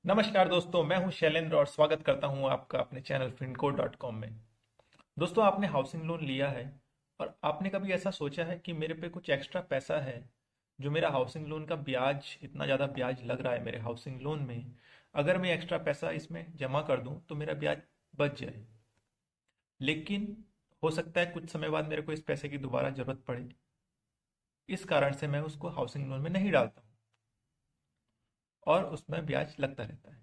नमस्कार दोस्तों, मैं हूं शैलेंद्र और स्वागत करता हूं आपका अपने चैनल finco.com में। दोस्तों, आपने हाउसिंग लोन लिया है और आपने कभी ऐसा सोचा है कि मेरे पे कुछ एक्स्ट्रा पैसा है जो मेरा हाउसिंग लोन का ब्याज, इतना ज़्यादा ब्याज लग रहा है मेरे हाउसिंग लोन में, अगर मैं एक्स्ट्रा पैसा इसमें जमा कर दूं तो मेरा ब्याज बच जाए। लेकिन हो सकता है कुछ समय बाद मेरे को इस पैसे की दोबारा ज़रूरत पड़े, इस कारण से मैं उसको हाउसिंग लोन में नहीं डालता हूँ और उसमें ब्याज लगता रहता है।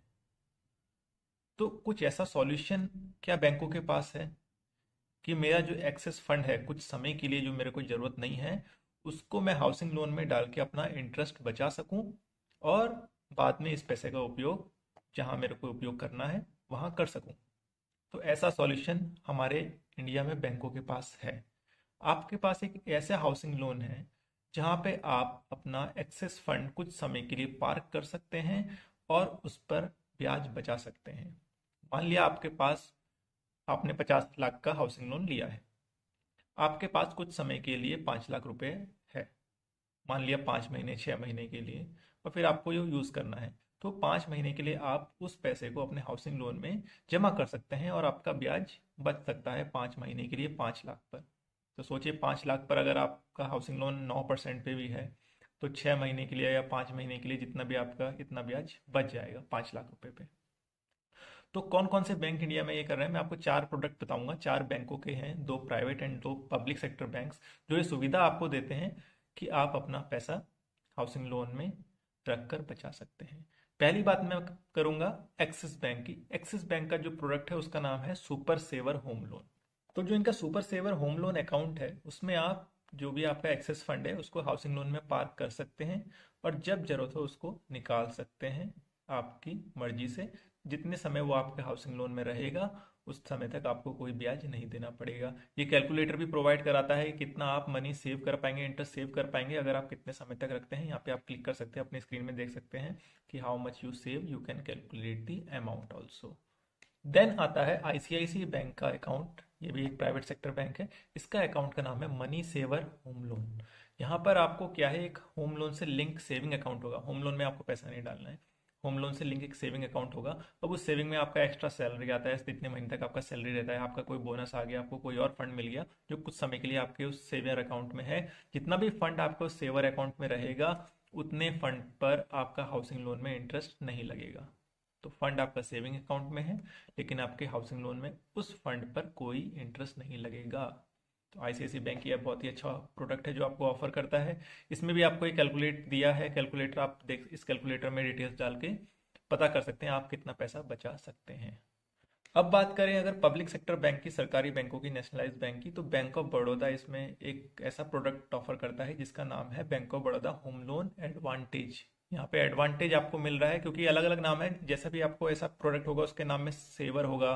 तो कुछ ऐसा सॉल्यूशन क्या बैंकों के पास है कि मेरा जो एक्सेस फंड है कुछ समय के लिए जो मेरे को ज़रूरत नहीं है, उसको मैं हाउसिंग लोन में डाल के अपना इंटरेस्ट बचा सकूं और बाद में इस पैसे का उपयोग जहां मेरे को उपयोग करना है वहां कर सकूं। तो ऐसा सॉल्यूशन हमारे इंडिया में बैंकों के पास है। आपके पास एक ऐसा हाउसिंग लोन है जहां पे आप अपना एक्सेस फंड कुछ समय के लिए पार्क कर सकते हैं और उस पर ब्याज बचा सकते हैं। मान लिया आपने 50 लाख का हाउसिंग लोन लिया है। आपके पास कुछ समय के लिए 5 लाख रुपए है, मान लिया 5 महीने 6 महीने के लिए, और फिर आपको ये यूज़ करना है। तो 5 महीने के लिए आप उस पैसे को अपने हाउसिंग लोन में जमा कर सकते हैं और आपका ब्याज बच सकता है 5 महीने के लिए 5 लाख पर। तो सोचिए, 5 लाख पर अगर आपका हाउसिंग लोन 9% पे भी है तो 6 महीने के लिए या 5 महीने के लिए जितना भी आपका इतना ब्याज बच जाएगा 5 लाख रुपए पे। तो कौन कौन से बैंक इंडिया में ये कर रहे हैं, मैं आपको चार प्रोडक्ट बताऊंगा। चार बैंकों के हैं, दो प्राइवेट एंड दो पब्लिक सेक्टर बैंक्स, जो ये सुविधा आपको देते हैं कि आप अपना पैसा हाउसिंग लोन में रख कर बचा सकते हैं। पहली बात मैं करूंगा एक्सिस बैंक की। एक्सिस बैंक का जो प्रोडक्ट है उसका नाम है सुपर सेवर होम लोन। तो जो इनका super saver home loan account है उसमें आप जो भी आपका एक्सेस फंड है उसको हाउसिंग लोन में पार्क कर सकते हैं और जब जरूरत हो उसको निकाल सकते हैं आपकी मर्जी से। जितने समय वो आपके हाउसिंग लोन में रहेगा उस समय तक आपको कोई ब्याज नहीं देना पड़ेगा। ये कैलकुलेटर भी प्रोवाइड कराता है कि कितना आप मनी सेव कर पाएंगे, इंटरेस्ट सेव कर पाएंगे अगर आप कितने समय तक रखते हैं। यहाँ पे आप क्लिक कर सकते हैं, अपनी स्क्रीन में देख सकते हैं कि how much you save, you can calculate the amount also. Then आता है आईसीआईसी बैंक का अकाउंट। ये भी एक प्राइवेट सेक्टर बैंक है। इसका अकाउंट का नाम है मनी सेवर होम लोन। यहाँ पर आपको क्या है, एक होम लोन से लिंक सेविंग अकाउंट होगा। होम लोन में आपको पैसा नहीं डालना है, होम लोन से लिंक एक सेविंग अकाउंट होगा। अब उस सेविंग में आपका एक्स्ट्रा सैलरी आता है, इतने महीने तक आपका सैलरी रहता है, आपका कोई बोनस आ गया, आपको कोई और फंड मिल गया जो कुछ समय के लिए आपके उस सेवियर अकाउंट में है। जितना भी फंड आपको सेवर अकाउंट में रहेगा उतने फंड पर आपका हाउसिंग लोन में इंटरेस्ट नहीं लगेगा। तो फंड आपका सेविंग अकाउंट में है लेकिन आपके हाउसिंग लोन में उस फंड पर कोई इंटरेस्ट नहीं लगेगा। तो आईसीआईसी बैंक ये बहुत ही अच्छा प्रोडक्ट है जो आपको ऑफर करता है। इसमें भी आपको एक कैलकुलेट दिया है, कैलकुलेटर आप देख, इस कैलकुलेटर में डिटेल्स डाल के पता कर सकते हैं आप कितना पैसा बचा सकते हैं। अब बात करें अगर पब्लिक सेक्टर बैंक की, सरकारी बैंकों की, नेशनलाइज्ड बैंक की, तो बैंक ऑफ बड़ौदा इसमें एक ऐसा प्रोडक्ट ऑफर करता है जिसका नाम है bank of Baroda home loan advantage. यहाँ पे एडवांटेज आपको मिल रहा है क्योंकि अलग अलग नाम है, जैसा भी आपको ऐसा प्रोडक्ट होगा उसके नाम में सेवर होगा,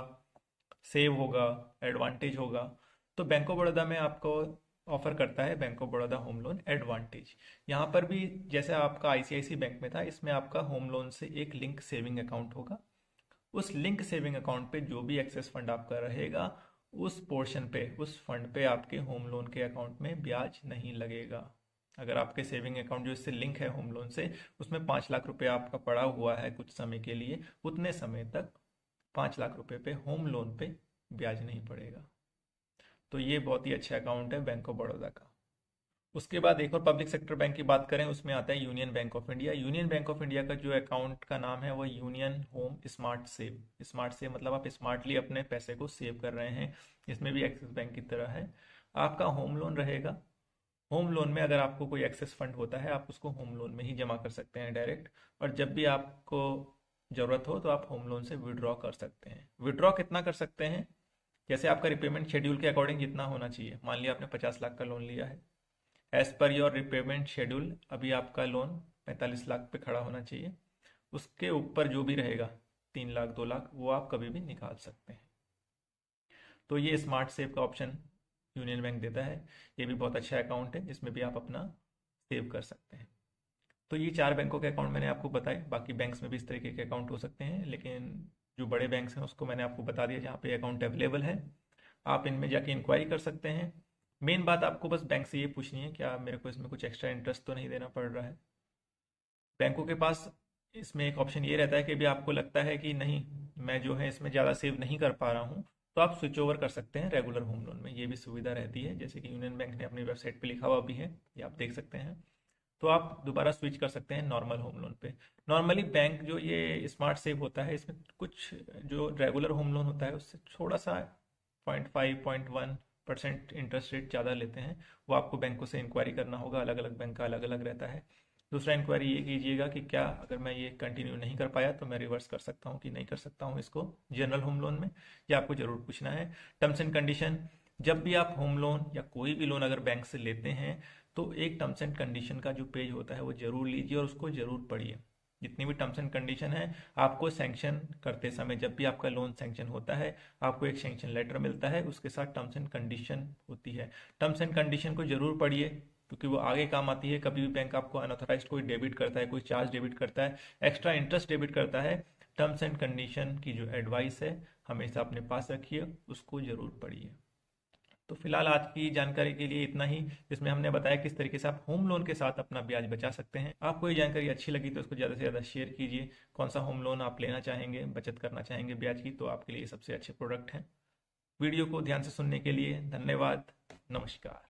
सेव होगा, एडवांटेज होगा। तो बैंक ऑफ बड़ौदा में आपको ऑफर करता है bank of Baroda home loan advantage. यहाँ पर भी जैसे आपका आईसीआईसी बैंक में था, इसमें आपका होम लोन से एक लिंक सेविंग अकाउंट होगा। उस लिंक सेविंग अकाउंट पे जो भी एक्सेस फंड आपका रहेगा उस पोर्शन पे, उस फंड पे आपके होम लोन के अकाउंट में ब्याज नहीं लगेगा। अगर आपके सेविंग अकाउंट जो इससे लिंक है होम लोन से, उसमें 5 लाख रुपए आपका पड़ा हुआ है कुछ समय के लिए, उतने समय तक 5 लाख रुपए पे होम लोन पे ब्याज नहीं पड़ेगा। तो ये बहुत ही अच्छा अकाउंट है बैंक ऑफ बड़ौदा का। उसके बाद एक और पब्लिक सेक्टर बैंक की बात करें, उसमें आता है union bank of India. Union bank of India का जो अकाउंट का नाम है वो union home smart save. Smart save मतलब आप स्मार्टली अपने पैसे को सेव कर रहे हैं। इसमें भी एक्सिस बैंक की तरह है, आपका होम लोन रहेगा। होम लोन में अगर आपको कोई एक्सेस फंड होता है आप उसको होम लोन में ही जमा कर सकते हैं डायरेक्ट, और जब भी आपको ज़रूरत हो तो आप होम लोन से विड्रॉ कर सकते हैं। विड्रॉ कितना कर सकते हैं, जैसे आपका रिपेमेंट शेड्यूल के अकॉर्डिंग जितना होना चाहिए। मान लिया आपने 50 लाख का लोन लिया है, as per your repayment schedule अभी आपका लोन 45 लाख पे खड़ा होना चाहिए। उसके ऊपर जो भी रहेगा, 3 लाख 2 लाख, वो आप कभी भी निकाल सकते हैं। तो ये स्मार्ट सेव का ऑप्शन यूनियन बैंक देता है। ये भी बहुत अच्छा अकाउंट है जिसमें भी आप अपना सेव कर सकते हैं। तो ये चार बैंकों के अकाउंट मैंने आपको बताए। बाकी बैंक्स में भी इस तरीके के अकाउंट हो सकते हैं, लेकिन जो बड़े बैंक्स हैं उसको मैंने आपको बता दिया जहाँ पे अकाउंट अवेलेबल है। आप इनमें जाके इंक्वायरी कर सकते हैं। मेन बात आपको बस बैंक से ये पूछनी है क्या मेरे को इसमें कुछ एक्स्ट्रा इंटरेस्ट तो नहीं देना पड़ रहा है। बैंकों के पास इसमें एक ऑप्शन ये रहता है कि भी आपको लगता है कि नहीं, मैं जो है इसमें ज़्यादा सेव नहीं कर पा रहा हूँ, तो आप स्विच ओवर कर सकते हैं रेगुलर होम लोन में। ये भी सुविधा रहती है, जैसे कि यूनियन बैंक ने अपनी वेबसाइट पे लिखा हुआ भी है, ये आप देख सकते हैं। तो आप दोबारा स्विच कर सकते हैं नॉर्मल होम लोन पे। नॉर्मली बैंक जो ये स्मार्ट सेव होता है, इसमें कुछ जो रेगुलर होम लोन होता है उससे थोड़ा सा 0.5 0.1% इंटरेस्ट रेट ज़्यादा लेते हैं। वो आपको बैंकों से इंक्वायरी करना होगा, अलग अलग बैंक का अलग अलग रहता है। दूसरा इंक्वायरी ये कीजिएगा कि क्या अगर मैं ये कंटिन्यू नहीं कर पाया तो मैं रिवर्स कर सकता हूँ कि नहीं कर सकता हूँ इसको जनरल होम लोन में, ये आपको ज़रूर पूछना है। टर्म्स एंड कंडीशन, जब भी आप होम लोन या कोई भी लोन अगर बैंक से लेते हैं तो एक टर्म्स एंड कंडीशन का जो पेज होता है वो जरूर लीजिए और उसको जरूर पढ़िए। जितनी भी टर्म्स एंड कंडीशन है, आपको सैंक्शन करते समय जब भी आपका लोन सैंक्शन होता है, आपको एक सैंक्शन लेटर मिलता है, उसके साथ टर्म्स एंड कंडीशन होती है। टर्म्स एंड कंडीशन को जरूर पढ़िए, क्योंकि वो आगे काम आती है। कभी भी बैंक आपको अनऑथराइज्ड कोई डेबिट करता है, कोई चार्ज डेबिट करता है, एक्स्ट्रा इंटरेस्ट डेबिट करता है, टर्म्स एंड कंडीशन की जो एडवाइस है हमेशा अपने पास रखिए, उसको जरूर पढ़िए। तो फिलहाल आज की जानकारी के लिए इतना ही, जिसमें हमने बताया किस तरीके से आप होम लोन के साथ अपना ब्याज बचा सकते हैं। आपको ये जानकारी अच्छी लगी तो उसको ज़्यादा से ज़्यादा शेयर कीजिए। कौन सा होम लोन आप लेना चाहेंगे, बचत करना चाहेंगे ब्याज की, तो आपके लिए सबसे अच्छे प्रोडक्ट हैं। वीडियो को ध्यान से सुनने के लिए धन्यवाद। नमस्कार।